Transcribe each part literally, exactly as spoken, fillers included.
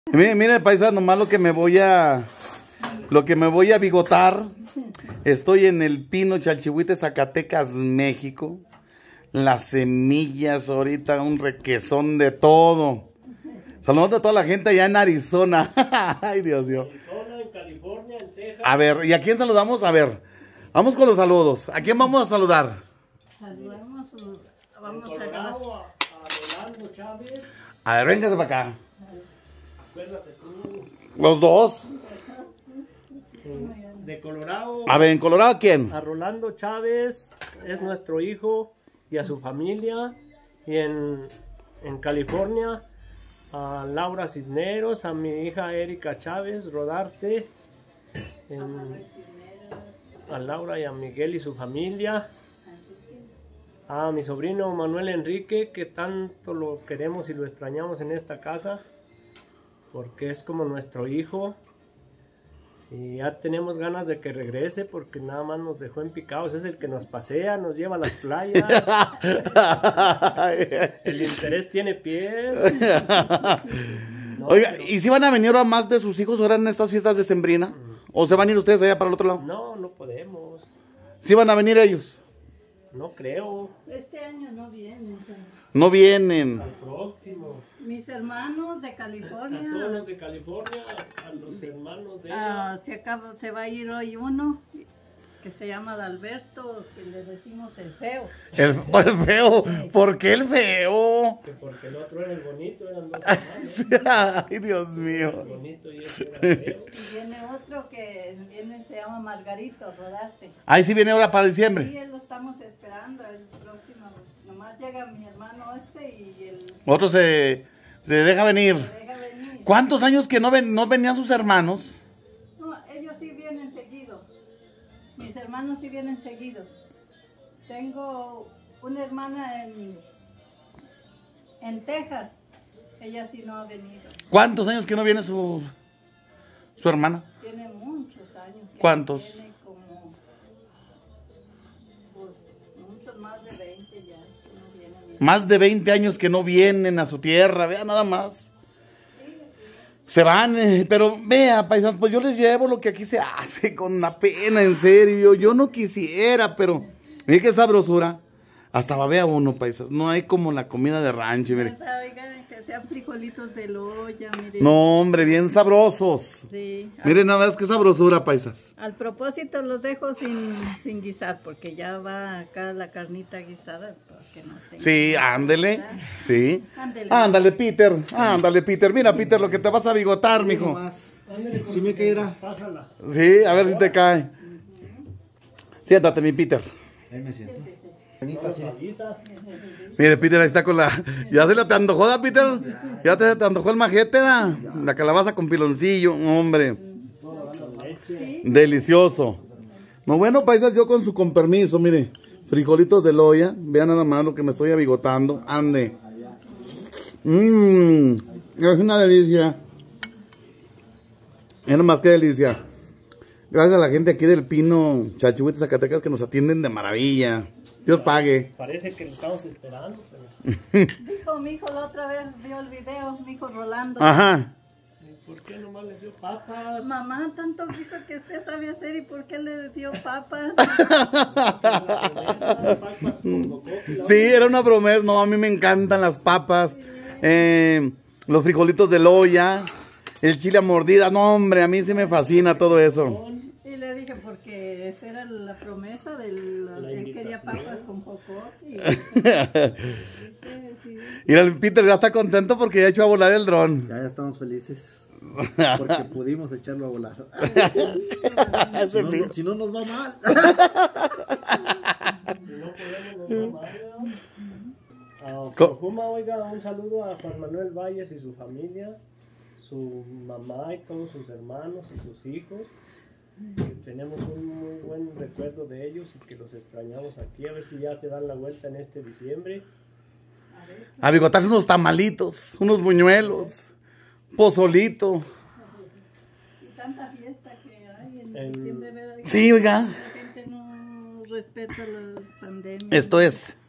Mire, mire, paisa, nomás lo que me voy a... Lo que me voy a bigotar. Estoy en el Pino Chalchihuite, Zacatecas, México. Las semillas, ahorita un requesón de todo. Saludos a toda la gente allá en Arizona. Ay, Dios mío. Arizona, en California, en Texas. A ver, ¿y a quién saludamos? A ver, vamos con los saludos. ¿A quién vamos a saludar? Saludamos, vamos a Colorado, a, a Rolando Chávez. A ver, véngase para acá. Acuérdate tú. Los dos. De Colorado. A ver, ¿en Colorado quién? A Rolando Chávez, es nuestro hijo, y a su familia. Y en, en California, a Laura Cisneros, a mi hija Erika Chávez, Rodarte. En, a Laura y a Miguel y su familia. A mi sobrino Manuel Enrique, que tanto lo queremos y lo extrañamos en esta casa, porque es como nuestro hijo. Y ya tenemos ganas de que regrese, porque nada más nos dejó en picados. Es el que nos pasea, nos lleva a las playas. El interés tiene pies. No, Oiga, pero... ¿y si van a venir a más de sus hijos ahora en estas fiestas de Sembrina? ¿O se van a ir ustedes allá para el otro lado? No, no podemos. ¿Sí van a venir ellos? No creo. Este año no vienen. No vienen. Al próximo. Mis hermanos de A California. todos los de California, a los hermanos de ah, ella. se, acaba, se va a ir hoy uno que se llama Adalberto, que le decimos el feo. El, el feo. ¿Por qué el feo? Que porque el otro era el bonito, eran dos hermanos. Ay, Dios mío. El bonito y ese era feo. Y viene otro que viene, se llama Margarito Rodarte. Ahí sí viene ahora para Sí, diciembre. él lo estamos esperando, el próximo. Nomás llega mi hermano este y el Otro se, se deja venir. deja venir. ¿Cuántos años que no, ven, no venían sus hermanos? No, ellos sí vienen seguidos. Mis hermanos sí vienen seguidos. Tengo una hermana en, en Texas. Ella sí no ha venido. ¿Cuántos años que no viene su, su hermana? Tiene muchos años. que ¿Cuántos? Tiene como, pues, muchos más de veinte ya. que no vienen. Más de veinte años que no vienen a su tierra, vea nada más. Se van, eh, pero vea, paisanos, pues yo les llevo lo que aquí se hace con la pena, en serio. Yo no quisiera, pero mire qué sabrosura. Hasta babea uno, paisas. No hay como la comida de rancho, mire. Oigan, que sean frijolitos de loya, miren. No, hombre, bien sabrosos. Sí. Miren nada más qué sabrosura, paisas. Al propósito los dejo sin, sin guisar, porque ya va acá la carnita guisada. Porque no tengo Sí, nada, ándele. ¿verdad? Sí. Ándele. Ándale, Peter. Ándale, Peter. Mira, Peter, lo que te vas a bigotar, mijo. Ándale, Si me caerá. pásala. Sí, a ver si te cae. Siéntate, mi Peter. Ahí me siento. No nos avisa. Mire, Peter, ahí está con la... ¿Ya se le te antojó, da, Peter? ¿Ya te, te antojó el majete, da? La calabaza con piloncillo, hombre. Leche. Delicioso. No, bueno, paisas, yo con su con permiso, mire. Frijolitos de loya. Vean nada más lo que me estoy abigotando. Ande. Mmm. Es una delicia. Es nomás que delicia. Gracias a la gente aquí del Pino Chalchihuite, Zacatecas, que nos atienden de maravilla. Dios pague. Parece que lo estamos esperando. Pero... Dijo mi hijo la otra vez, vio el video, mi hijo Rolando. Ajá. ¿Por qué nomás les dio papas? Mamá, tanto quiso que usted sabe hacer y ¿por qué le dio papas? Sí, era una promesa. No, a mí me encantan las papas, eh, los frijolitos de loya, el chile a mordida. No, hombre, a mí sí me fascina todo eso. Y le dije, porque esa era la promesa del La él quería invitación. papas con jocote. Y, sí, Y el Peter ya está contento porque ya echó a volar el dron. Ya, ya estamos felices. Porque pudimos echarlo a volar. Si Ese no, Peter. si no nos va mal. Si no podemos, nos va mal, ¿no? A Co- Oklahoma, oiga, un saludo a Juan Manuel Valles y su familia, su mamá y todos sus hermanos y sus hijos. Que tenemos un muy buen recuerdo de ellos y que los extrañamos aquí. A ver si ya se dan la vuelta en este diciembre. A bigotarse unos tamalitos, unos buñuelos, pozolito. y tanta fiesta que hay en El- diciembre, ¿verdad? Sí, oiga. La gente no respeta la pandemia. Esto es.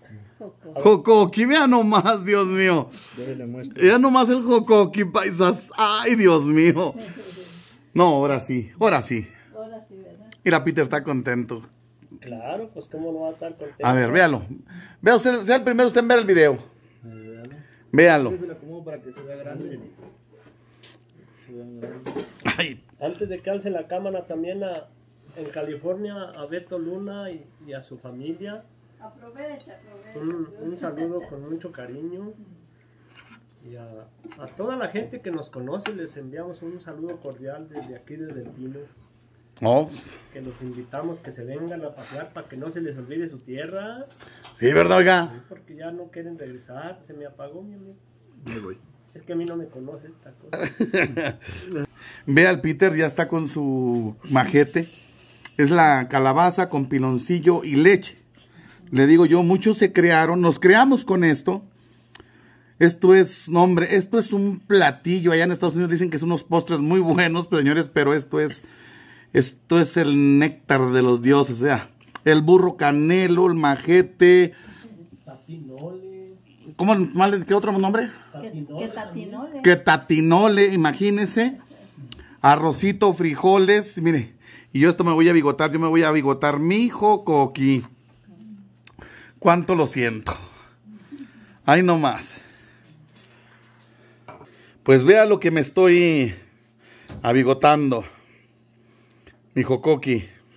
Joco. Jocoqui, vea nomás, Dios mío. Déjale muestra. Vea nomás el jocoqui, paisas. Ay, Dios mío. No, ahora sí, ahora sí. Ahora sí, ¿verdad? Mira, Peter está contento. Claro, pues cómo no va a estar contento. A ver, véalo. Vea usted, sea el primero usted en ver el video. Ahí, véalo. Véalo. Yo se la acomodo para que se vea grande. Se vea grande. Ay, Antes de que alce la cámara también a, en California a Beto Luna y, y a su familia. Aprovecha, aprovecha. Un, un saludo con mucho cariño. Y a, a toda la gente que nos conoce les enviamos un saludo cordial desde aquí, desde el Pino. oh, Que los invitamos que se vengan a pasear para que no se les olvide su tierra. sí, ¿verdad, oiga? Porque ya no quieren regresar. Se me apagó, mi amigo. Ahí voy. Es que a mí no me conoce esta cosa. Vea, el Peter ya está con su majete. Es la calabaza con piloncillo y leche. Le digo yo, muchos se crearon, nos creamos con esto. Esto es, no hombre, esto es un platillo. Allá en Estados Unidos dicen que son unos postres muy buenos, señores, pero esto es, esto es el néctar de los dioses. O sea, el burro canelo, el majete. Tatinole. ¿Cómo, mal- qué otro nombre? Que, Tatinole. que tatinole. Que tatinole, imagínense. Arrocito, frijoles, mire. Y yo esto me voy a bigotar, yo me voy a bigotar mi jocoqui. Cuánto lo siento. Ay, no más. Pues vea lo que me estoy abigotando. Mi jocoqui.